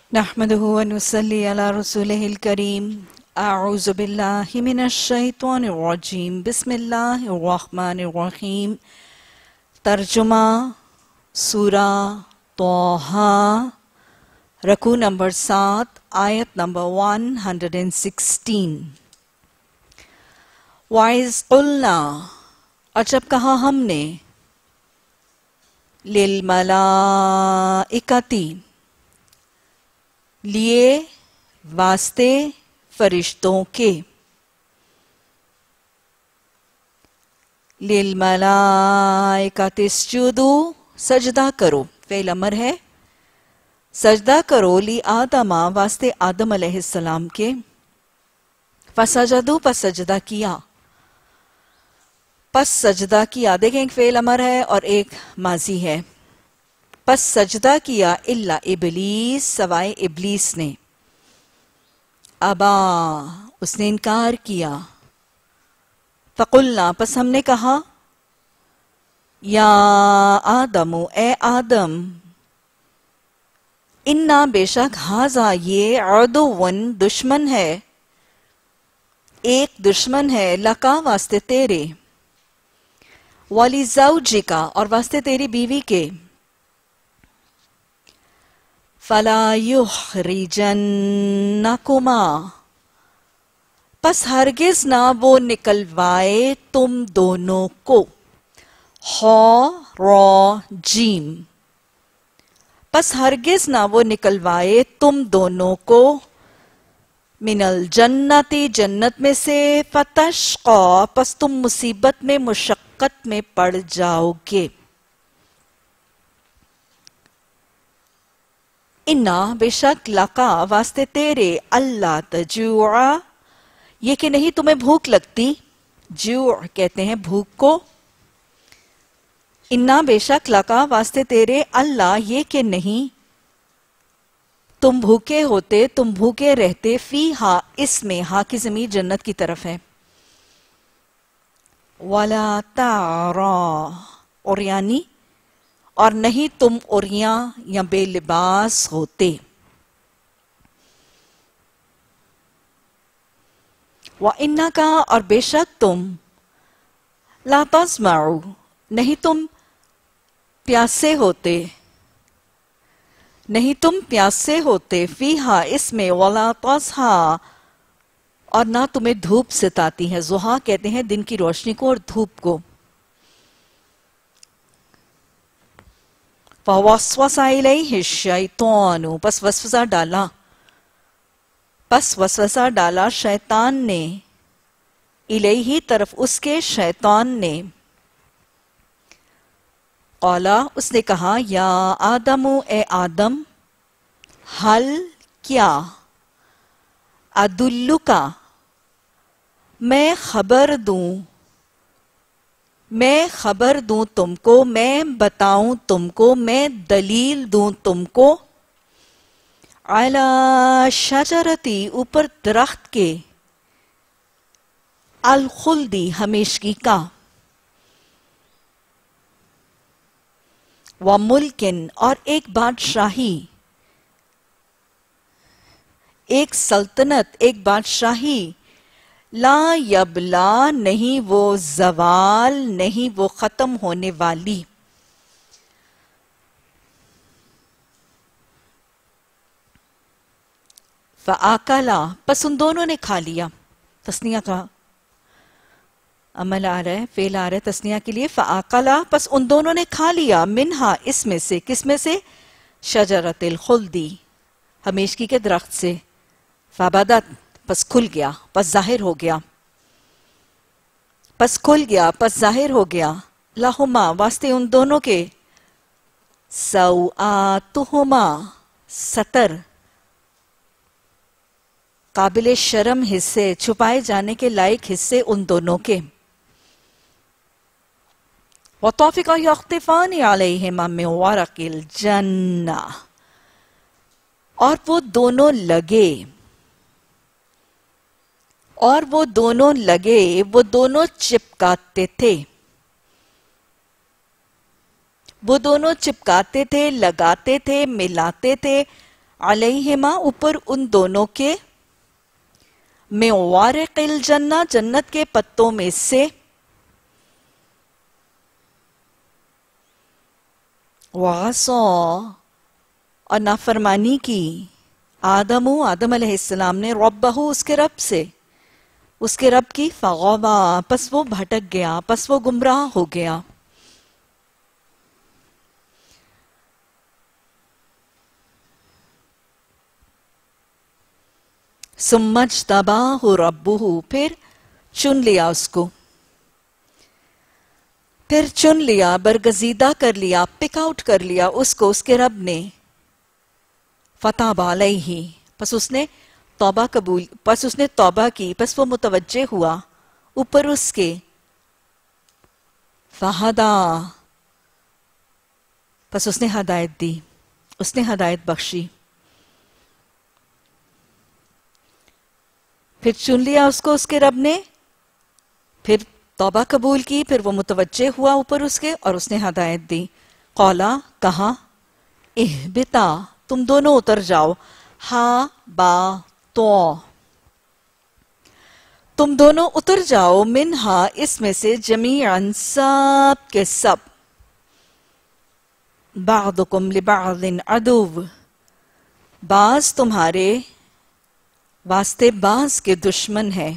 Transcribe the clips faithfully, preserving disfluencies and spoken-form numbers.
नहमदुहु व नुसल्ली अला रसूलिहिल करीम। अऊज़ु बिल्लाहि मिनश शैतानिर रजीम। बिस्मिल्लाहिर रहमानिर रहीम। तर्जुमा सूरा तोहा, रकू नंबर सात, आयत नंबर वन हंड्रेड सिक्सटीन। वाइज़ कुल्ना, और जब कहा हमने, लिल मलाइकती, लिए वास्ते फरिश्तों के, लिल मलाइकति इसजुदू, सजदा करो, फेल अमर है, सजदा करो, ली आदमा, वास्ते आदम अलैहिस्सलाम के, फसजदू, पस सजदा किया, पस सजदा किया। देखें, एक फेल अमर है और एक माजी है। पस सजदा किया, इल्ला इबलीस, सवाए इबलीस ने, अबा, उसने इनकार किया, फकुल्ना, पस हमने कहा, या आदमु, ए आदम, इन्ना, बेशक, हाजा, ये, अदुवन, दुश्मन है, एक दुश्मन है, लका, वास्ते तेरे, वाली ज़ौजिका, और वास्ते तेरी बीवी के, फला युखरिजन्नकुमा, पस हरगिज ना वो निकलवाए तुम दोनों को, हौ रौ जीम, पस हरगिज ना वो निकलवाए तुम दोनों को, मिनल जन्नती, जन्नत में से, फतशक़ा, पस तुम मुसीबत में, मुशक्क़त में पड़ जाओगे। इन्ना, बेशक, लका, वास्ते तेरे, अल्लाह तजुआ, ये कि नहीं तुम्हें भूख लगती, जू कहते हैं भूख को। इन्ना, बेशक, लका, वास्ते तेरे, अल्लाह, ये कि नहीं तुम भूखे होते, तुम भूखे रहते, फी हा, इसमें, हा की ज़मीर जन्नत की तरफ है, वला तारा, और यानी, और नहीं तुम उरिया या बेलिबास होते, व इन्ना का, और बेशक तुम, ला तस्माउ, नहीं तुम प्यासे होते, नहीं तुम प्यासे होते, फीहा, इसमें, वला तस्हा, और ना तुम्हें धूप सताती है। ज़ुहा कहते हैं दिन की रोशनी को और धूप को। फवस्वसा इलैहि शैतानु, पस वसवसा डाला, पस वसवसा डाला शैतान ने, इलैहि, तरफ उसके, शैतान ने, क़ाला, उसने कहा, या आदमु, ए आदम, हल, क्या, अदुल्लुका, मैं खबर दूं, मैं खबर दूं तुमको, मैं बताऊं तुमको, मैं दलील दूं तुमको, अला शजरती, ऊपर दरख्त के, अल खुल्दी, हमेशगी का, व मुल्किन, और एक बादशाही, एक सल्तनत, एक बादशाही, ला यबला, नहीं वो जवाल, नहीं वो खत्म होने वाली। फ़आकला, पस उन दोनों ने खा लिया, तस्निया का अमल आ रहा है, फेल आ रहा है तस्निया के लिए। फ़आकला, पस उन दोनों ने खा लिया, मिन्हा, इसमें से, किसमें से, शजरतिल खुल्दी, हमेशगी के दरख्त से, फ़बदत, पस खुल गया, पस जाहिर हो गया, पस खुल गया, पस जाहिर हो गया, लहुमा, वास्ते उन दोनों के, सौआतुहुमा, सतर, काबिल शर्म हिस्से, छुपाए जाने के लायक हिस्से उन दोनों के, वतौफिका यख्तिफानी अलैहिमा मिन वरक़िल जन्ना, और वो दोनों लगे, और वो दोनों लगे, वो दोनों चिपकाते थे, वो दोनों चिपकाते थे, लगाते थे, मिलाते थे, علیہما اوپر ان دونوں کے، من وارق الجنہ جنت کے پتوں میں سے، وعصا اور نافرمانی کی، آدم آدم علیہ السلام نے، ربہ اس کے رب سے، اس کے رب کی، فغوا پس وہ بھٹک گیا، پس وہ گمراہ ہو گیا۔ ثم اجتباہ ربہ پھر چن لیا اس کو، پھر چن لیا، برگزیدہ کر لیا، پک آؤٹ کر لیا اس کو اس کے رب نے، فتاب علیہ پس اس نے توبہ قبول پس اس نے توبہ کی، پس وہ متوجہ ہوا اوپر اس کے، فہدا پس اس نے ہدایت دی، اس نے ہدایت بخشی، پھر چن لیا اس کو اس کے رب نے، پھر توبہ قبول کی، پھر وہ متوجہ ہوا اوپر اس کے اور اس نے ہدایت دی۔ قولا کہا، اہبتا تم دونوں اتر جاؤ، ہا با تو تم دونوں اتر جاؤ، منہا اس میں سے، جمیعاً سب کے سب، بعضکم لبعض عدو بعض تمہارے واسطے بعض کے دشمن ہیں،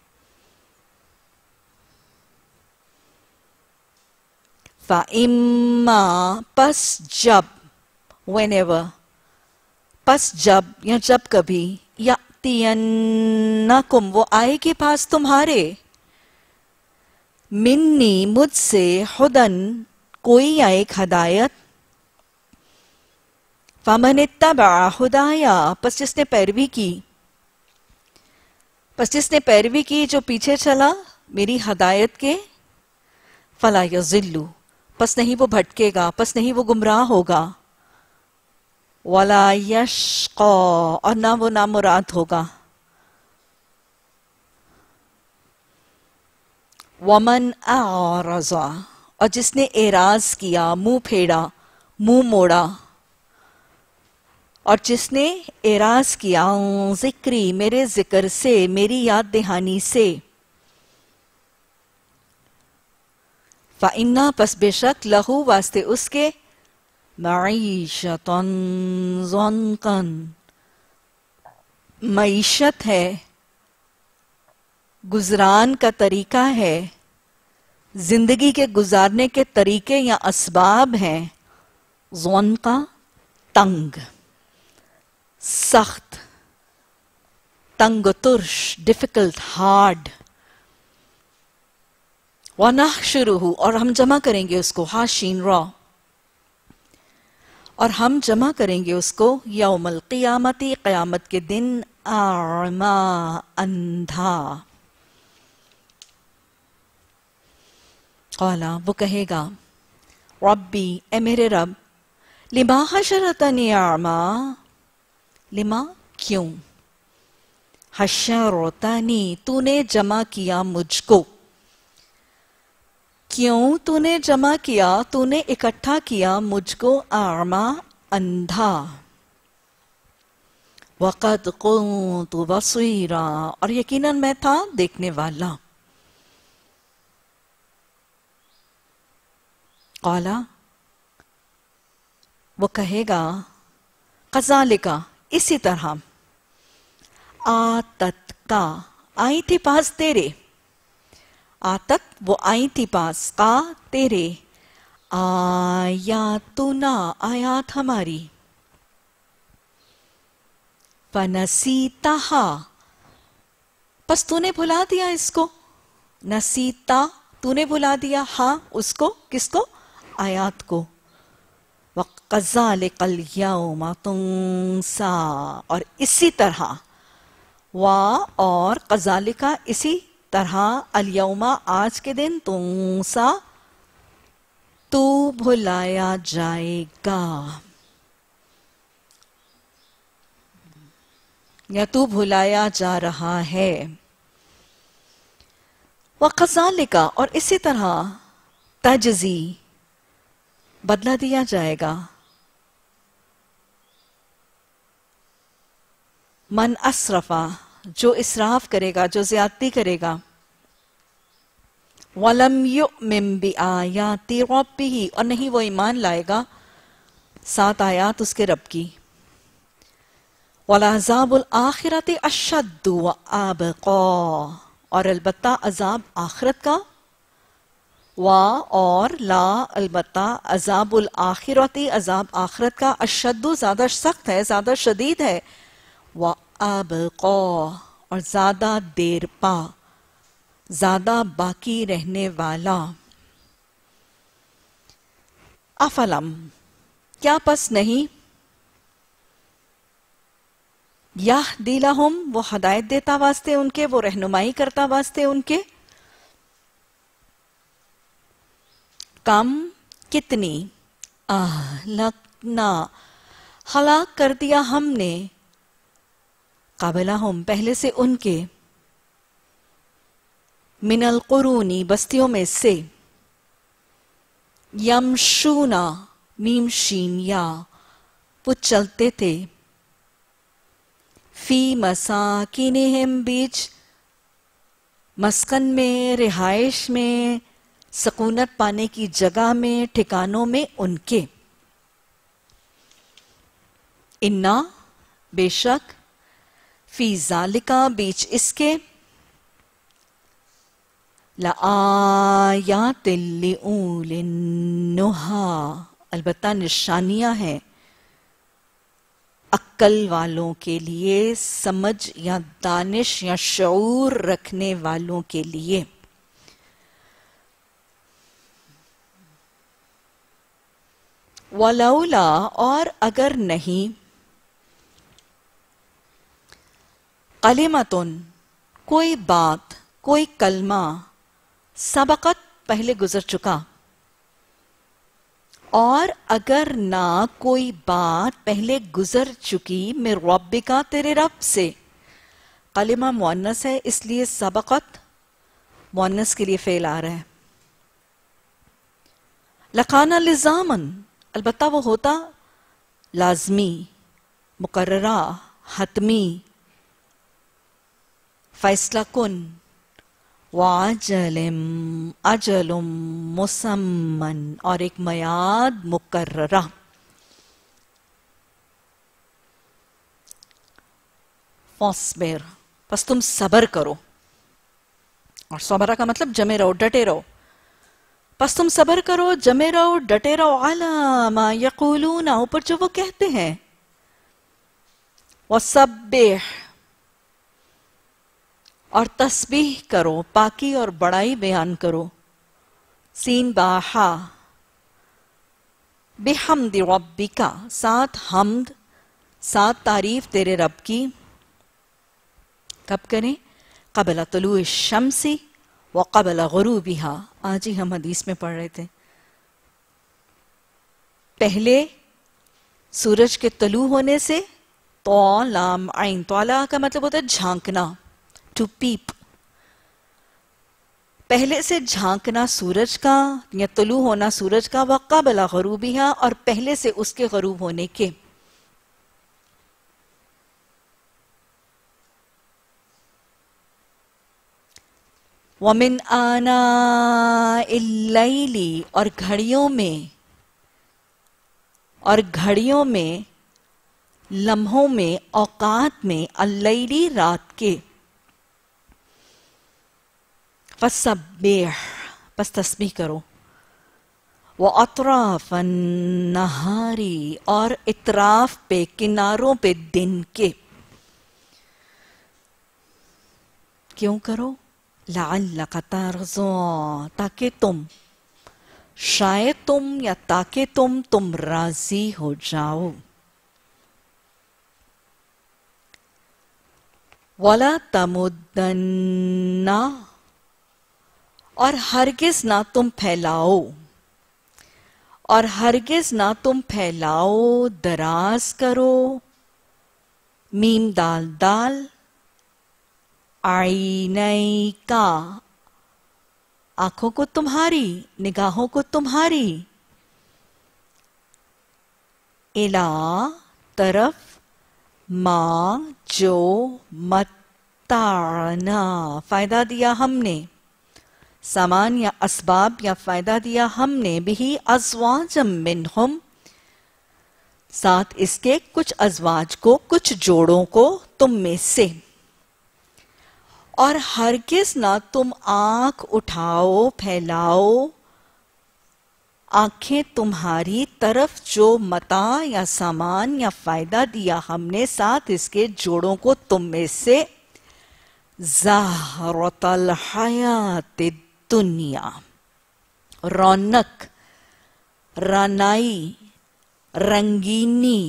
فَإِمَّا پس جب، whenever پس جب یا جب کبھی، یَأْتِيَنَّکُمْ وہ آئے کے پاس تمہارے، منی مجھ سے، ہدن کوئی یا ایک ہدایت، فَمَنِ اتَّبَعَ ہدایا پس جس نے پیروی کی، پس جس نے پیروی کی جو پیچھے چلا میری ہدایت کے، فَلَا يَضِلُّ پس نہیں وہ بھٹکے گا، پس نہیں وہ گمراہ ہوگا، وَلَا يَشْقَى اور نہ وہ نامراد ہوگا، وَمَنْ أَعْرَضَ اور جس نے اعراض کیا، منہ پھیڑا، منہ موڑا، اور جس نے اعراض کیا، ذکری میرے ذکر سے، میری یاد دہانی سے، فَإِنَّا پس بے شک، لہو واسطے اس کے، معیشتاً ضنکاً معیشت ہے، گزران کا طریقہ ہے، زندگی کے گزارنے کے طریقے یا اسباب ہیں، ضنکا تنگ، سخت، تنگ و ترش، ڈیفیکلٹ، ہارڈ، وَنَحْشُرُهُ اور ہم جمع کریں گے اس کو، ہا شین را، اور ہم جمع کریں گے اس کو، یوم القیامتی قیامت کے دن، اعما اندھا، قالا وہ کہے گا، ربی اے میرے رب، لما حشرتنی اعما لما کیوں، حشرتنی تو نے جمع کیا مجھ کو، کیوں تو نے جمع کیا، تو نے اکٹھا کیا مجھ کو، اعما اندھا، وقد كنت بصیرا اور یقیناً میں تھا دیکھنے والا، قالا وہ کہے گا، قذالک اسی طرح، آتت کا آئی تھی پاس تیرے، آتت وہ آئی تھی پاس، کا تیرے، آیاتنا آیات ہماری، فنسیتہا پس تو نے بھلا دیا اس کو، نسیتا تو نے بھلا دیا، ہاں اس کو، کس کو، آیات کو، وَقَذَلِقَ الْيَوْمَ تُنْسَى اور اسی طرح، وا اور قذالک اسی طرح، الیوم آج کے دن، تنسا تو بھلایا جائے گا، یا تو بھلایا جا رہا ہے، وَقَذَلِكَ اور اسی طرح، تجزی بدلہ دیا جائے گا، من اسرفا جو اسراف کرے گا، جو زیادتی کرے گا، وَلَمْ يُؤْمِن بِآيَاتِ رَبِّهِ اور نہیں وہ ایمان لائے گا سات آیات اس کے رب کی، وَلَعَذَابُ الْآخِرَةِ أَشَدُّ وَأَبْقَىٰ اور البتہ عذاب آخرت کا، وا اور لا البتہ عذاب الآخرتی عذاب آخرت کا، اشد زیادہ سخت ہے، زیادہ شدید ہے، وَأَبْقَىٰ اور زیادہ دیر پا، زیادہ باقی رہنے والا۔ افلم کیا پس نہیں، یہدی لہم وہ ہدایت دیتا واسطے ان کے، وہ رہنمائی کرتا واسطے ان کے، کم کتنی، اہلکنا ہلاک کر دیا ہم نے، قبلہم پہلے سے ان کے، من القرونی بستیوں میں سے، یمشونا میم شین یا وہ چلتے تھے، فی مساکنہم بیچ مسکن میں، رہائش میں، سکونت پانے کی جگہ میں، ٹھکانوں میں ان کے، انا بے شک، فی ذالکا بیچ اس کے، لآیات لأولی النہی البتہ نشانیاں ہیں عقل والوں کے لیے، سمجھ یا دانش یا شعور رکھنے والوں کے لیے۔ ولولا اور اگر نہیں، کلمتن کوئی بات، کوئی کلمہ، سبقت پہلے گزر چکا، اور اگر نہ کوئی بات پہلے گزر چکی، من ربکا تیرے رب سے، کلمہ مؤنث ہے اس لیے سبقت مؤنث کے لیے فعل آ رہا ہے، لکان لزامن البتہ وہ ہوتا لازمی، مقررہ، حتمی، فیصلہ کن، وَعَجَلٍ اجل مسمن اور ایک میعاد مقررہ۔ فاصبر پس تم صبر کرو، اور صبرہ کا مطلب جمے رہو، ڈٹے رہو، پس تم صبر کرو، جمے رہو، ڈٹے رہو، عَلَى مَا يَقُولُونَ اوپر جو وہ کہتے ہیں، وَسَبِّحْ اور تسبیح کرو، پاکی اور بڑائی بیان کرو، سین باہا، بحمد ربک ساتھ حمد، ساتھ تعریف تیرے رب کی، کب کریں؟ قبل طلوع الشمس وقبل غروبها، آج ہی ہم حدیث میں پڑھ رہے تھے، پہلے سورج کے طلوع ہونے سے، تو لام عین، طالع کا مطلب ہوتا ہے جھانکنا، ٹو پیپ، پہلے سے جھانکنا سورج کا یا طلوع ہونا سورج کا، وقبل غروبها اور پہلے سے اس کے غروب ہونے کے، وَمِنْ آنَاءِ اللَّيْلِ اور گھڑیوں میں، اور گھڑیوں میں، لمحوں میں، اوقات میں، اللیلی رات کے، فَسَبِّحْ پس تسبیح کرو، وَأَطْرَافَ النَّهَارِ اور اطراف پہ، کناروں پہ دن کے، کیوں کرو؟ لَعَلَّكَ تَرْضَىٰ تاکہ تم، شاید تم یا تاکہ تم تم راضی ہو جاؤ، وَلَا تَمُدَّنَّ اور ہرگز نہ تم پھیلاؤ، اور ہرگز نہ تم پھیلاؤ، دراز کرو، میم دال دال، عینیکا آنکھوں کو تمہاری، نگاہوں کو تمہاری، الا طرف، ما جو متعنا فائدہ دیا ہم نے، سامان یا اسباب یا فائدہ دیا ہم نے، بھی ازواجم منہم ساتھ اس کے کچھ ازواج کو، کچھ جوڑوں کو تم میں سے، اور ہرگز نہ تم آنکھ اٹھاؤ پھیلاؤ آنکھیں تمہاری طرف جو متاع یا سامان یا فائدہ دیا ہم نے ساتھ اس کے جوڑوں کو تم میں سے، زہرۃ الحیات الدنیا رونق، رانائی، رنگینی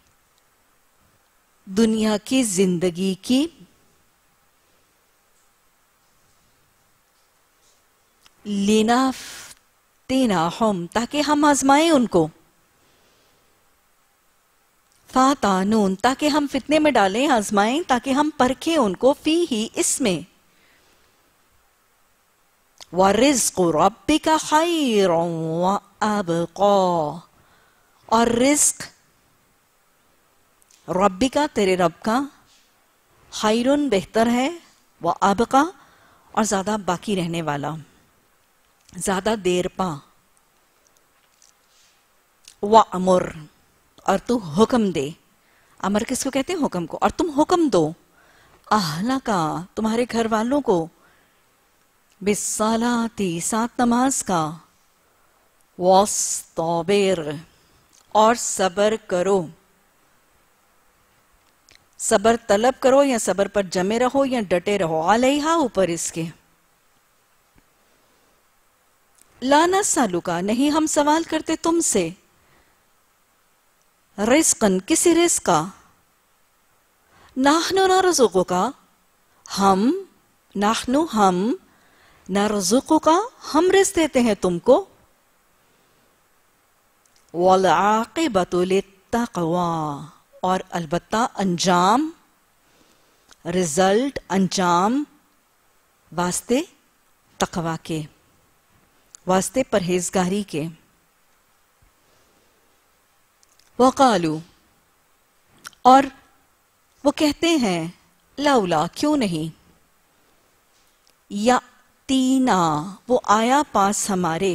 دنیا کی زندگی کی، لِنَفْتِنَهُمْ تاکہ ہم آزمائیں ان کو، فَاتَانُون تاکہ ہم فتنے میں ڈالیں، آزمائیں تاکہ ہم پرکھیں ان کو، فی ہی اس میں، وَرِزْقُ رَبِّكَ خَيْرٌ وَأَبْقَى اور رزق ربی کا تیرے رب کا، خیرن بہتر ہے، وَأَبْقَى اور زیادہ باقی رہنے والا، زیادہ دیر پا، وَأْمُرْ اور تو حکم دے، امر کس کو کہتے ہیں؟ حکم کو، اور تم حکم دو، اہلا کا تمہارے گھر والوں کو، بالصلاۃ سات نماز کا، وَاصْطَبِرْ اور صبر کرو، صبر طلب کرو یا صبر پر جمے رہو یا ڈٹے رہو، علیہا اوپر اس کے، لا نسألک نہیں ہم سوال کرتے تم سے، رزقاً کسی رزق کا، نحن نرزقک ہم، نحن ہم، نرزقک ہم رزق دیتے ہیں تم کو، والعاقبۃ للتقوی اور البتہ انجام، رزلٹ انجام واسطے تقوی کے، واسطے پرہیزگاری کے، وقالو اور وہ کہتے ہیں، لولا کیوں نہیں، یاتینا وہ آیا پاس ہمارے،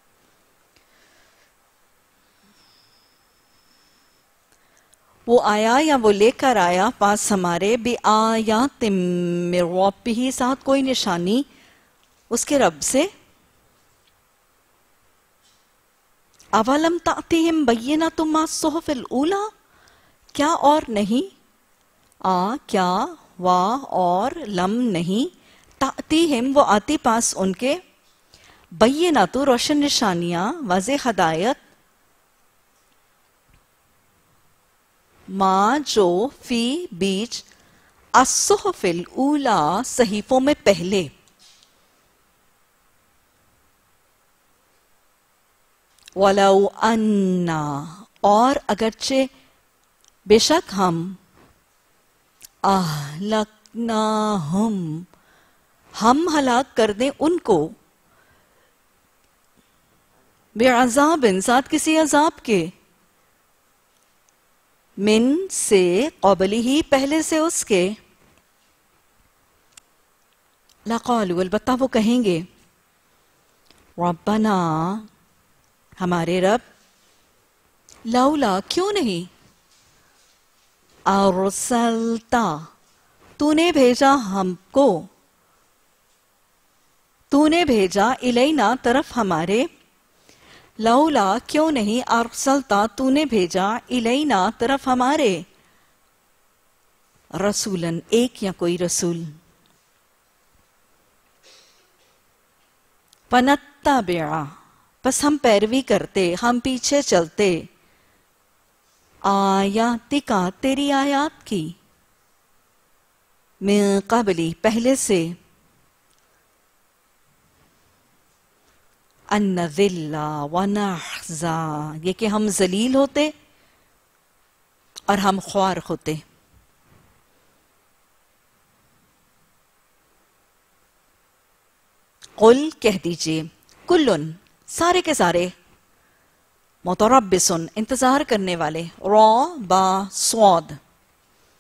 وہ آیا یا وہ لے کر آیا پاس ہمارے، بِآیاتٍ مِّن رَبِّهِ ساتھ کوئی نشانی اس کے رب سے، اولم تأتِہم بینۃ ما الصحف الاولی کیا اور نہیں، آ کیا، وا اور، لم نہیں، تأتِہم وہ آتی پاس ان کے، بینۃ روشن نشانیاں، واضح ہدایت، ما جو فی بیچ، الصحف الاولی صحیفوں میں پہلے، وَلَوْ أَنَّا اور اگرچہ بے شک ہم، أَهْلَكْنَاهُمْ ہم ہلاک کر دیں ان کو، بِعَذَابٍ ساتھ کسی عذاب کے، من سے قبلی ہی پہلے سے اس کے، لَقَالُوا البتہ وہ کہیں گے، رَبَّنَا ہمارے رب، لولا کیوں نہیں، ارسلتا تو نے بھیجا ہم کو، تو نے بھیجا الینا طرف ہمارے، لولا کیوں نہیں، ارسلتا تو نے بھیجا الینا طرف ہمارے، رسولاً ایک یا کوئی رسول، فنتبع بس ہم پیروی کرتے، ہم پیچھے چلتے، آیاتکا تیری آیات کی، من قبلی پہلے سے، ان نذل ونحزا یہ کہ ہم ذلیل ہوتے اور ہم خوار ہوتے، قل کہہ دیجئے، کلن سارے کے سارے، متربصن انتظار کرنے والے، را با صاد،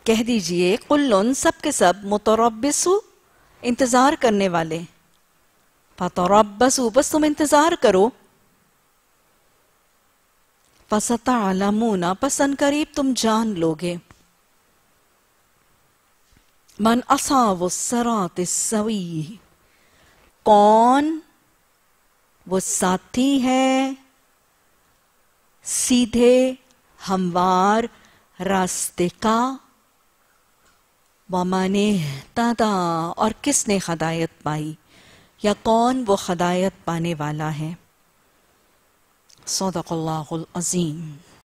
کہہ دیجئے قلن سب کے سب متربصو انتظار کرنے والے، فتربصو بس تم انتظار کرو، فستعلمون پس ان قریب تم جان لوگے، من اصحاب الصراط السوی کون وہ ساتھی ہے سیدھے ہموار راستے کا، وَمَنِ اهْتَدَىٰ اور کس نے ہدایت پائی، یا کون وہ ہدایت پانے والا ہے۔ صدق اللہ العظیم۔